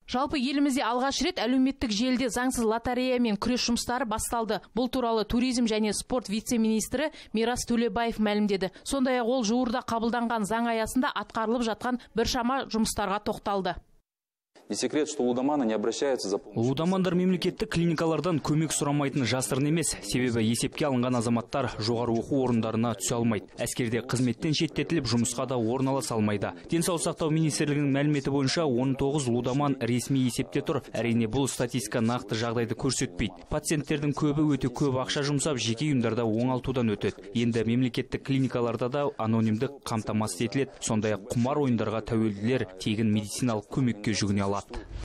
Жалпы елімізде алғаш рет әлеуметтік желіде заңсыз лотереямен күрес жұмыстары басталды. Бұл туралы туризм және спорт вице-министрі Мирас Төлебаев мәлімдеді. Сондай-ақ ол жуырда қабылданған заң аясында атқарылып жатқан біршама жұмыстарға тоқталды. Не секрет, что лудоманы не обращаются за помощью. Лудомандар мемлекеттік клиникалардан көмек сұрамайтын жасырын емес. Себебі есепке алынған азаматтар жоғары оқу орындарына түсе алмайды. Әскерде қызметтен шеттетіліп, жұмысқа да орналаса алмайды. Денсаулық сақтау министрлігінің мәліметі бойынша 19 лудоман ресми есепте тұр. Әрине бұл статистика нақты жағдайды көрсетпейді. Пациенттердің көбі өте көп ақша жұмсап, жеке ұйымдарда оңалтудан өтеді. Енді мемлекеттік клиникаларда да анонимдік қамтамасыз етіледі. Сондай-ақ құмар ойындарға тәуелділер тегін медициналық көмекке жүгіне алады.